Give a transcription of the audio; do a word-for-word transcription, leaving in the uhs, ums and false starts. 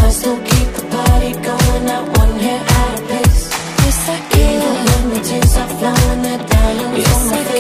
I still keep the party going, not one hair out of place. Yes, I can. Even when the tears are flowing, that diamonds on my face.